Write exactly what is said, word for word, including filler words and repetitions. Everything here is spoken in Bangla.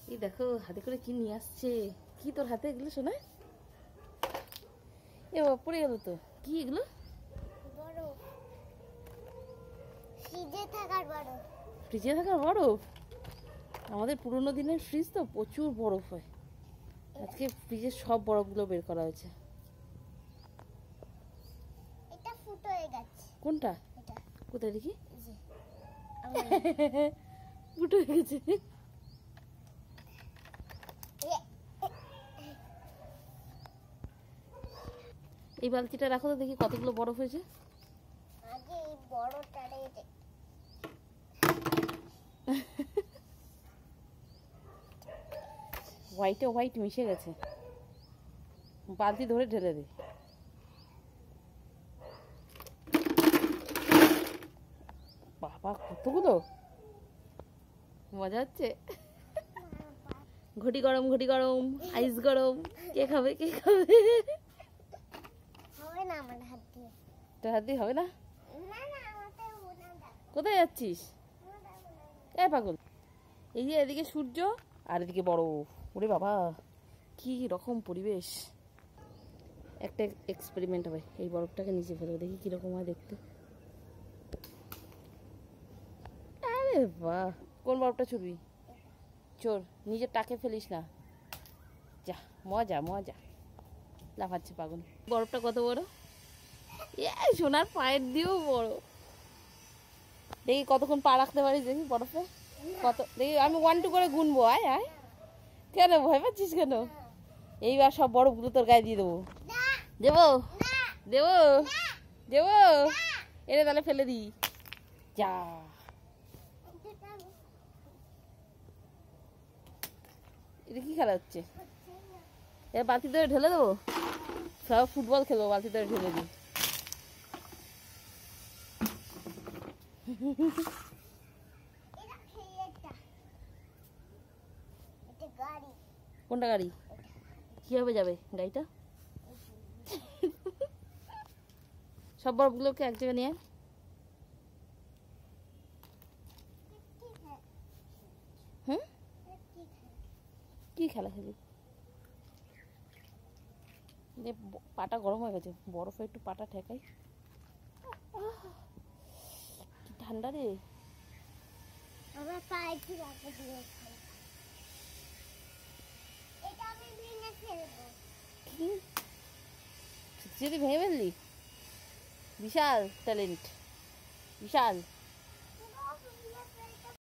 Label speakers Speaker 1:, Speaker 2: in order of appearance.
Speaker 1: এই দেখো হাতে করে কি নিয়ে আসছে। কি তোর হাতে এগুলো শোনা? এ বাবা পড়ে গেল তো। কি এগুলো?
Speaker 2: বরফ, ফ্রিজে থাকার বরফ।
Speaker 1: ফ্রিজে থাকার বরফ? আমাদের পুরোনো দিনের ফ্রিজ তো প্রচুর বরফ হয়। আজকে ফ্রিজের সব বরফগুলো বের করা হয়েছে।
Speaker 2: এটা ফুটো হয়ে গেছে।
Speaker 1: কোনটা?
Speaker 2: এটা
Speaker 1: কোথায় দেখি?
Speaker 2: এই যে
Speaker 1: ফুটো হয়ে গেছে। এই বালতিটা রাখো তো দেখি কতগুলো বরফ হয়েছে।
Speaker 2: আগে এই বড়টারে
Speaker 1: হোয়াইটে হোয়াইট মিশে গেছে। বালতি ধরে ঢেলে দে। বাবা কতগুলো, মজা হচ্ছে। ঘটি গরম, ঘটি গরম, আইস গরম। কে খাবে কে খাবে?
Speaker 2: হবে না আমার হাত দিয়ে।
Speaker 1: তোর হাত দিয়ে হবে না?
Speaker 2: না না আমাতে ওনা দাও।
Speaker 1: কোথায় যাচ্ছিস? এ পাগল, এই যে এদিকে সূর্য আর এদিকে বরফ। ওরে বাবা কি রকম পরিবেশ। একটা এক্সপেরিমেন্ট হবে। এই বরফটাকে নিচে ফেলবো, দেখি কিরকম হয় দেখতে। আরে বাহ, কোন বরফটা ছুড়বি? চোর, নিজের টাকে ফেলিস না। যা, মজা মজা। লাফাচ্ছে পাগল। বরফটা কত বড়? এ সোনার পায়ের দিয়েও বড়। দেখি কতক্ষণ পা রাখতে পারিস দেখি বরফে। কত দেখি, আমি ওয়ান টু করে গুনবো। আয় আয়। কেন ভয় পাচ্ছিস কেন? এইবার সব বরফগুলো তোর গায়ে দিয়ে দেবো। দেবো দেবো দেবো। এনে তাহলে ফেলে দিই। যা, এটা কি খেলা হচ্ছে? এবার বালতি ধরে ঢেলে দেবো। সব ফুটবল খেলবো, বালতি ধরে ঢেলে দিই। কোনটা গাড়ি? কিভাবে যাবে গাড়িটা? সব বরফগুলোকে এক জায়গায় নিয়ে। হুম, কি খেলা খেলি? পাটা গরম হয়ে গেছে, বরফে একটু পাটা ঠেকাই। কি ঠান্ডা রে।
Speaker 2: আমার পায়ে একটু রাখা দিয়ে খাই। এটা আমি ভেঙে ফেলবো।
Speaker 1: কি যদি ভেঙে ফেললি? বিশাল ট্যালেন্ট, বিশাল।